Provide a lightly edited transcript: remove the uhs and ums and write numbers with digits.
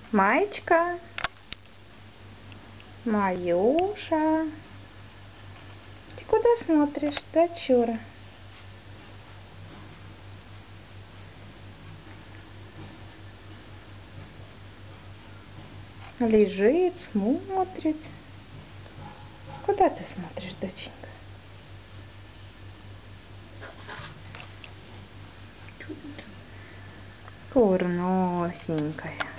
Маечка, Маюша, ты куда смотришь, дочура? Лежит, смотрит. Куда ты смотришь, доченька? Курносенькая.